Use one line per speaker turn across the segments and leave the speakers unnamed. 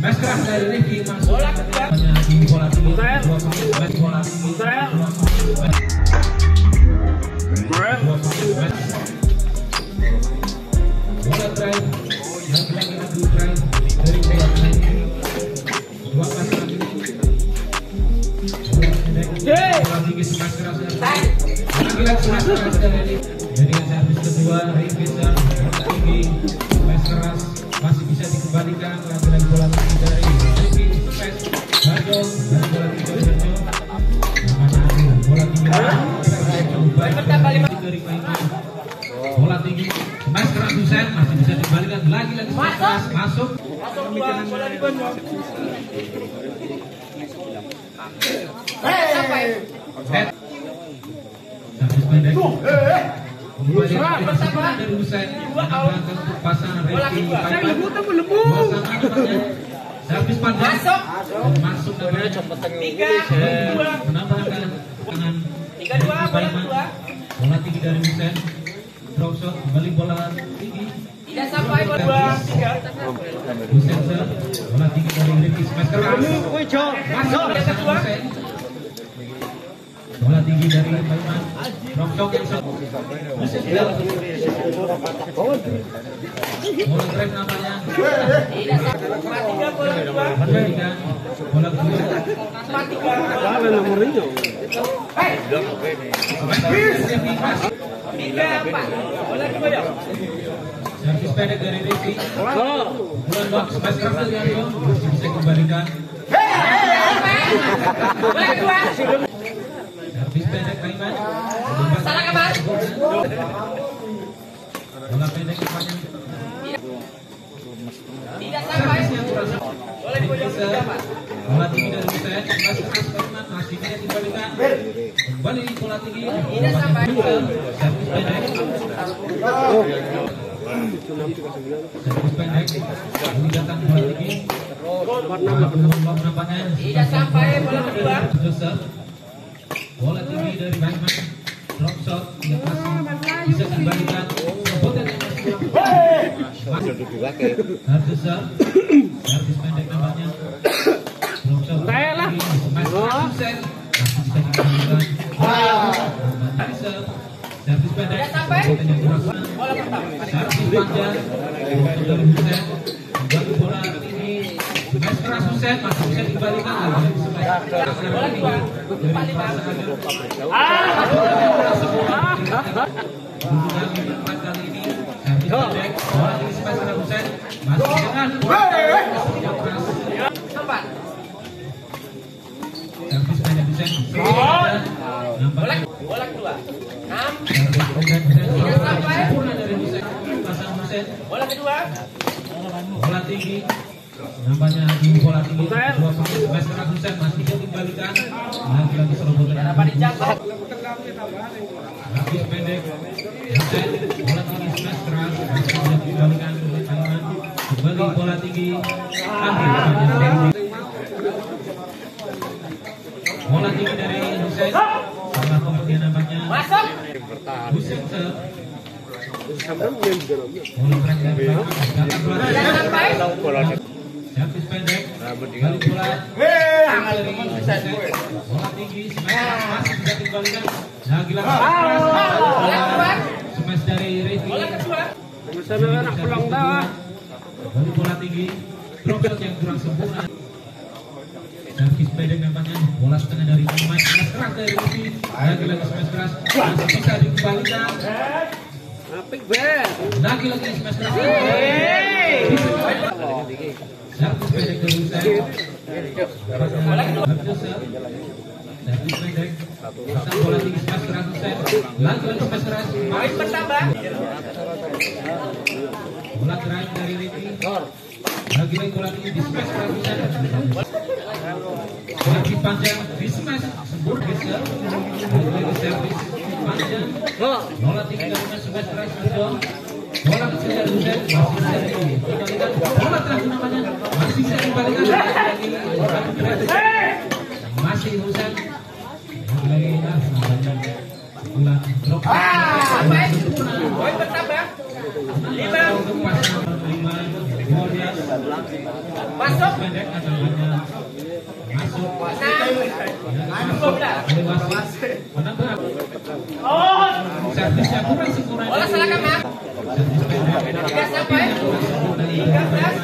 Smash keras dari Rifki masuk bola tinggi bola tinggi bola tinggi bola drive lagi drive dari bola tinggi dua pas lagi bola tinggi smash keras lagi smash keras dari jadi servis kedua Rifki tinggi smash keras masih bisa dikembalikan lagi bola tinggi dari Rifki smash Bajo dari bola tinggi dari bola tinggi dari bola tinggi smash keras Husen masih bisa dikembalikan lagi smash keras masuk bola di bawah servis pendek dari Husen pasangan Rifki servis panjang masuk menambahkan tangan
3-2
bola tinggi dari Husen drop shot kembali bola tinggi
tidak sampai bola 3
Husen bola tinggi dari Rifki smash keras masuk Husen bola tinggi dari Baiman drop shot yang bola drive namanya
tidak sampai
bola kedua servis pendek dari Rifki bulan box smash keras dari Aryo masih bisa kembalikan servis pendek Baiman
salah kabar
bola pendek depannya
tidak sampai
bola tinggi dari Husen masih keras Baiman masih bisa dikembalikan kembali bola tinggi
tidak sampai
servis pendek ini datang bola tinggi nampaknya
tidak sampai bola kedua
Joseph bola tinggi dari Baiman drop shot yang masih bisa dikembalikan Joseph servis pendek nampaknya drop shot Husen masih bisa dikembalikan servis pendek
bola pertama
servis panjang dari Husen kembali bola tinggi smash keras Husen masih bisa dikembalikan
bola kedua
dari kali ini servis pendek bola tinggi smash keras Husen masih dengan keras servis pendek Husen
bola kedua 6
tidak sampai dari Husen pasang Husen
bola kedua
bola tinggi nampaknya di bola tinggi dua pemain smash keras Husen masih bisa dikembalikan lagi serobotan
apa dijangkau
servis pendek Husen bola tinggi smash keras masih bisa dikembalikan kembali bola tinggi bola tinggi dari Husen salah pengertian nampaknya
masuk
Husen bola keren dari
sampai
servis pendek kembali bola bola tinggi smash masih bisa dikembalikan lagi smash dari Rifki
bola kedua
kembali bola tinggi drop shot yang kurang sempurna servis pendek nampaknya bola setengah dari Baiman smash keras dari Rifki lagi smash keras masih bisa dikembalikan lagi smash keras servis pendek dari Husen servis pendek bola tinggi smash keras Husen lagi smash keras
main bertambah
bola drive dari Rifki lagi bola tinggi di smash keras Husen lagi panjang di smash sempurna geser lagi servis panjang bola tinggi dari smash keras Husen bola kecil dari Husen masih bisa dikembalikan bola terakhir namanya masih bisa dikembalikan masih Husen lagi bola drop
main bertambah 5 Masuk.
Pendek tendangannya masuk.
12.
Menang.
Oh.
Servisnya kurang sempurna.
Bola salah kamar. Tidak sampai. 13.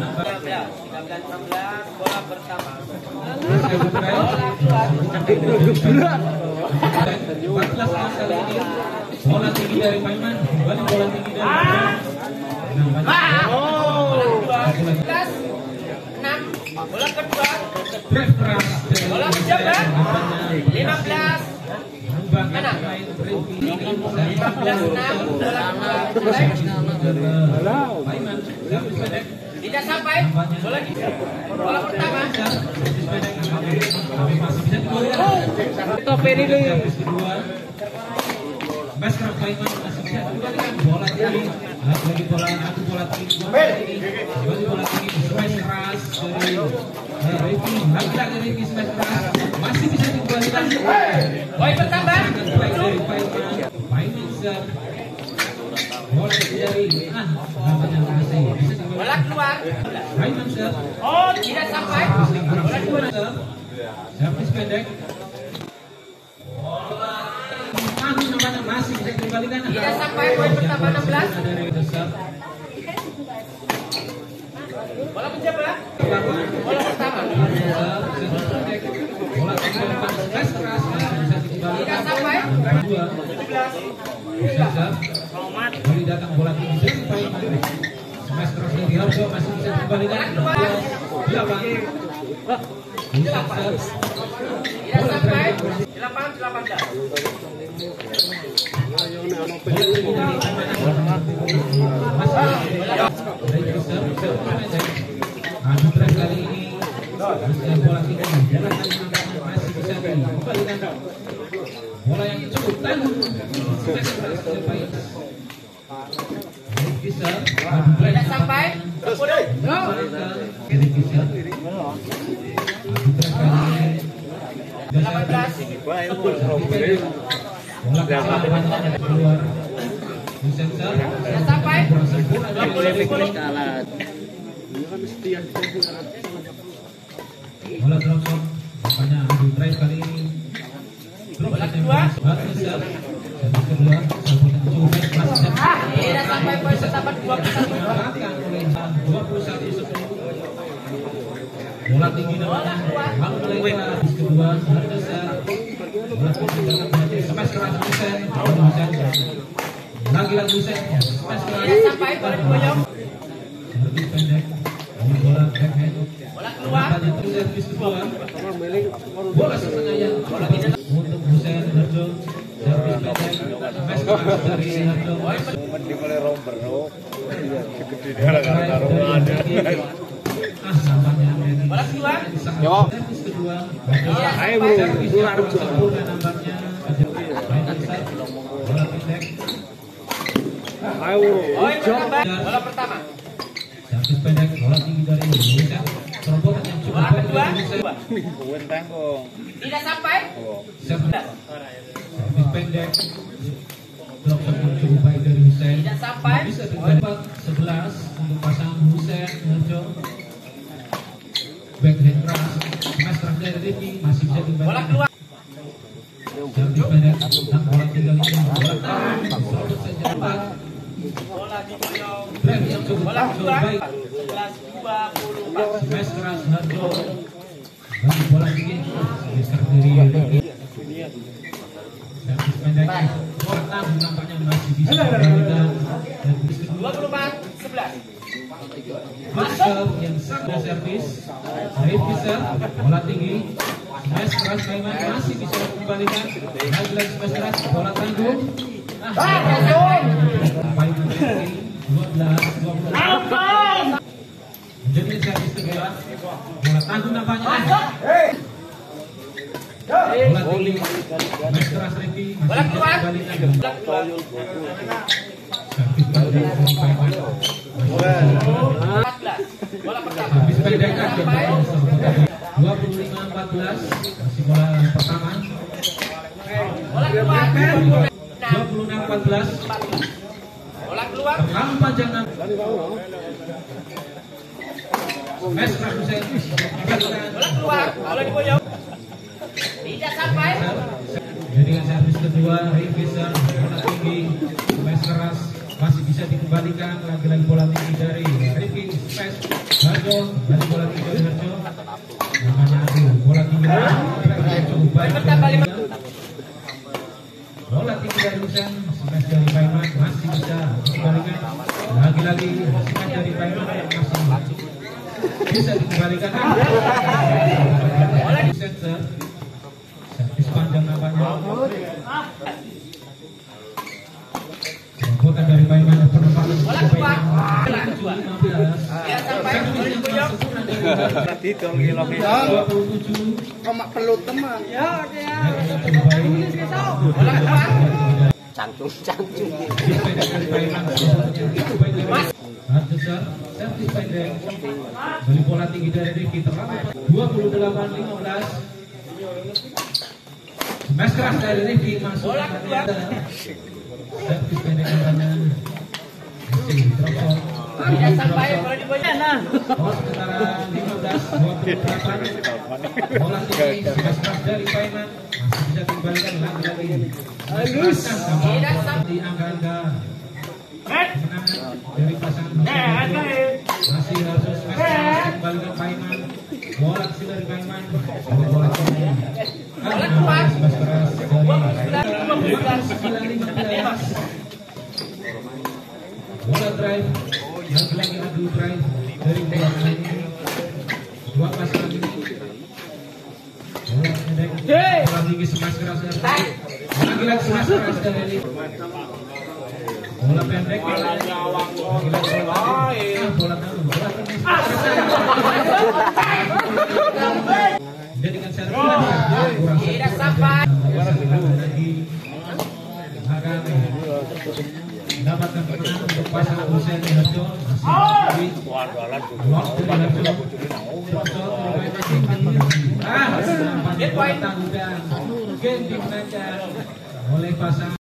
16. Bola pertama.
Bola tinggi dari Paiman, kembali bola tinggi dari Paiman.
Kelas 6. Bola kedua.
Drive keras dari
Bola menjabat. 15. Mana? 15-6. Bola kedua.
Paiman, servis pendek.
Tidak sampai. Bola di bola pertama.
Masih bisa dikembalikan.
Top ini dulu.
Servis kedua. Masker Paiman masih bisa dikembalikan. Bola tinggi. Lagi bola tinggi. Kembali bola tinggi. Smash keras dari Ricky. Lagi Ricky smash keras. Masih bisa dikembalikan.
Poin bertambah.
Dari Paiman. Paiman serve. Bola dari namanya masih bisa dikembalikan.
Bola keluar.
Paiman serve.
Oh, tidak sampai. Bola kedua.
Servis pendek. Namanya masih bisa dikembalikan.
Tidak sampai. Poin pertama 16.
Dari serve.
Bola menjabat. Bola pertama.
Bola keras keras bisa dikembalikan.
Tidak sampai.
17. Kali datang bola tinggi dari Paiman. Smash keras dari Harjo masih bisa dikembalikan. 8.
Tidak sampai. 18.
Adu tren kali ini bola tinggi masih bisa dikembalikan. Bola yang cukup tangguh bisa
Tidak sampai. 18. Tidak sampai. 20.
Bola drop shot, makanya adu drive kali ini.
Bola kedua. Tidak sampai. Poin pertama 21.
Bola tinggi namanya. Lalu melempar habis kedua. Bola tinggi smash keras Husen. Lagi Husen. Smash keras.
Tidak sampai. Bola diboyong.
Servis pendek. Bola backhand.
Bola keluar.
Servis kedua. Bola setengahnya. Untuk Husen Harjo. Servis pendek. Smash keras dari Harjo.
Dimulai romper,
Bola keluar.
Servis kedua.
Tidak sampai.
Servis yang sempurna nampaknya. Bola pendek.
Poin bertambah. Bola pertama.
Servis pendek. Bola tinggi dari Husen. Terobosan yang cukup
Bola
baik
kedua.
dari Husen.
Tidak sampai.
Servis pendek. Drop shot yang cukup baik dari Husen.
Tidak sampai.
Bisa dapat 11 untuk pasangan Husen Harjo. Backhand keras. Smash keras dari Ricky masih bisa
Bola
dibalik.
keluar.
Servis pendek. Dan bola tinggal ini. Bola tahan. Serobot saja cepat.
Bola diboyong.
Drive yang cukup
Bola keluar.
baik.
11-24.
Smash keras Harjo. Bagi bola tinggi. Geser dari Ricky. Servis pendek. Bola tahan nampaknya masih bisa dibalikan. Servis kedua.
24-11.
Masuk yang sangat servis. Ricky serve. Bola tinggi. Smash keras Paiman masih bisa dikembalikan. Lagi smash keras. Bola tangguh. Paiman Ricky 12-20. Jadi servis kedua. Bola tangguh nampaknya. Bola tinggi. Smash keras Ricky masih
Bola
bisa
keluar.
dikembalikan.
Bola keluar.
Servis kedua dari Paiman.
14. Bola pertama.
Habis pendek kan 25-14 masih bola pertama.
Bola keluar.
26-14
Bola keluar.
terlalu panjang. Mesra Hussein
Bola keluar, bola diboyong. Tidak sampai.
Dengan servis kedua, Rifisar bola tinggi, smash keras masih bisa dikembalikan. Lagi-lagi bola tinggi dari Rifki, smash Harjo, dari bola tinggi dari Harjo. Namanya Adu, bola tinggi dari bola tinggi dari Husen, smash dari Paiman masih bisa dikembalikan. Lagi-lagi smash dari Paiman masih bisa dikembalikan. Sensor servis panjang nampaknya. Bukan dari Paiman penerbangan.
Bola keluar. Bola keluar. Tidak sampai. Diboyong.
Koma perlu teman. Ya,
Bola keluar.
Cantung.
Besar, servis pendek. Beli bola tinggi dari Rifki terlambat. 28-15. Smash keras dari Rifki masuk.
Bola keluar.
Servis pendek katanya. Masih drop.
Tidak sampai, bola diboyong.
Oh, sementara 15-28. Bola tinggi, smash keras dari Paiman masih bisa dikembalikan lagi. Halus.
Tidak sampai.
Di angka-angka. Kemenangan dari pasangan masih harus smash keras dikembalikan Paiman. Bola kecil dari Paiman. Bola tinggi.
Bola keluar.
Smash keras dari
9-15.
bola drive, lagi adu drive dari bola ini. Dua pasangan ini. Bola pendek, bola tinggi smash keras dari lagi smash keras dari bola pendek, lagi bola tinggi. Jadikan servis kurang
Tidak sampai.
lagi akan mendapatkan kemenangan untuk pasangan Hussein dan Harjo. Game dimenangkan oleh pasangan